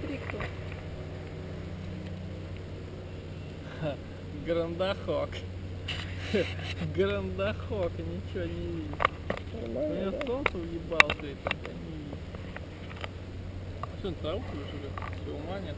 смотри кто. Groundhog. Groundhog, ничего не видит. У меня солнце уебался это, я не вижу. А что, траву уже? Все, ума нет.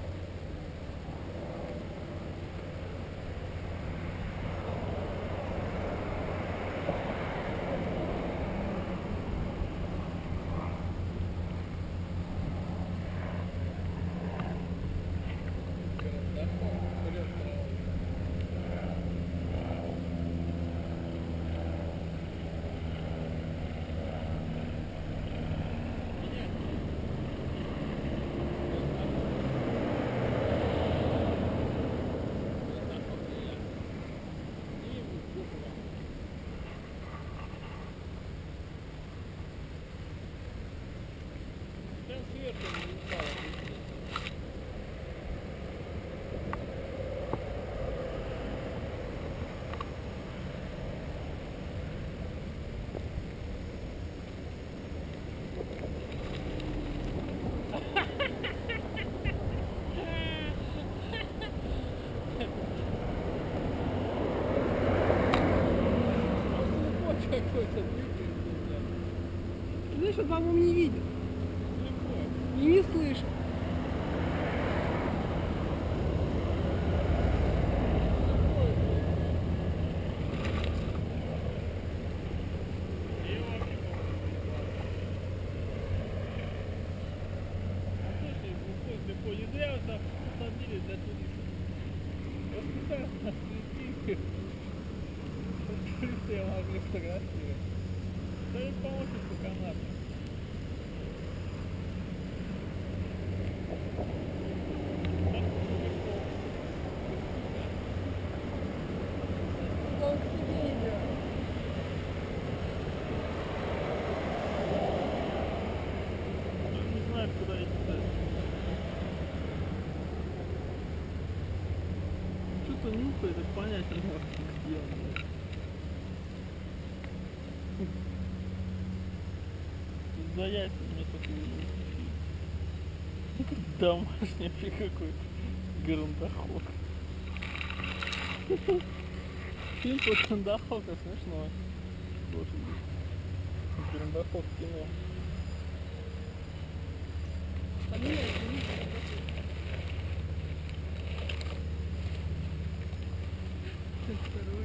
Знаешь, он, по-моему, не видит. И не слышит. Не зря вот так посадили для туристов. Вот туристы я могу фотографировать. Даже помощник по канату. Он к тебе идет. Не знаю, куда идти дальше. Что-то нюхает, и понять не может, где он. Тут за яйца мне только не домашний какой-то Groundhog. Фильм про Groundhog смешной. Groundhog кино. Второй.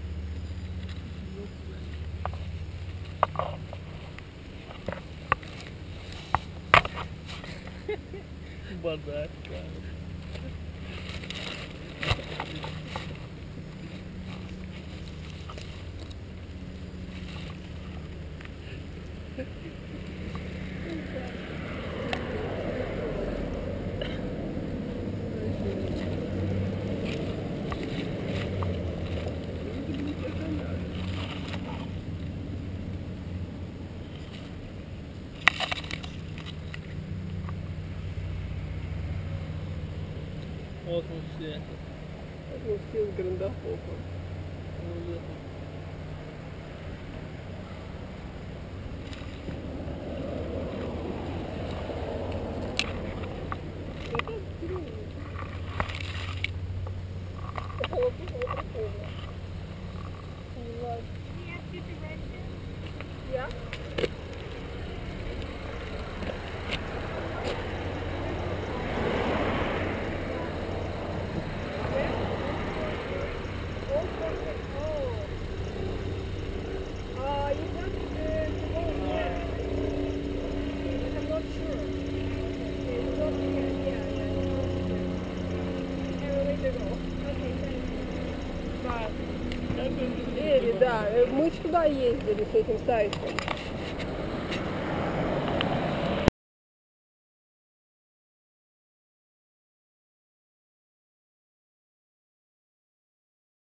Базарка. Вот мы все. Вот мы все с Groundhog'ом. Yeah? Да, мы туда ездили с этим сайтом.